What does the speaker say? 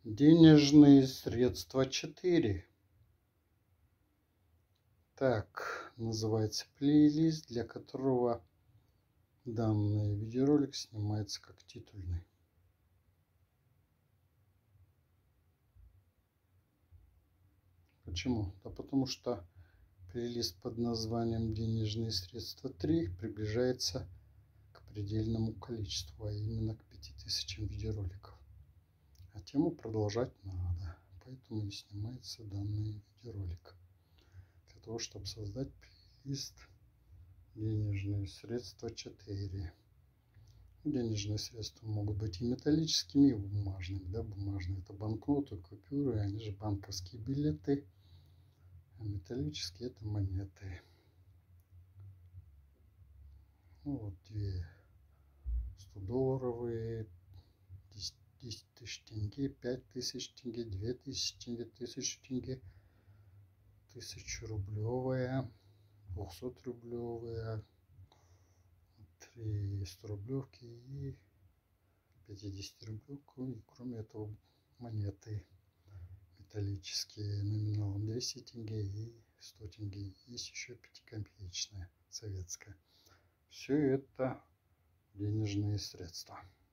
Денежные средства 4. Так называется плейлист, для которого данный видеоролик снимается как титульный. Почему? Да потому что плейлист под названием «Денежные средства 3» приближается к предельному количеству, а именно к 5000 видеороликов. А тему продолжать надо, поэтому и снимается данный видеоролик. Для того, чтобы создать плейлист «Денежные средства 4». Денежные средства могут быть и металлическими, и бумажными. Да, бумажные — это банкноты, купюры, они же банковские билеты. А металлические — это монеты. Ну, вот две 100-долларовые, 10 тысяч тенге, 5000 тенге, 2000 тенге, 1000 тенге, 1000-рублевая, 200-рублевая, 3 100-рублевки и 50-рублевку. И кроме этого монеты металлические номиналом 200 тенге и 100 тенге. Есть еще 5-копеечная советская. Все это денежные средства.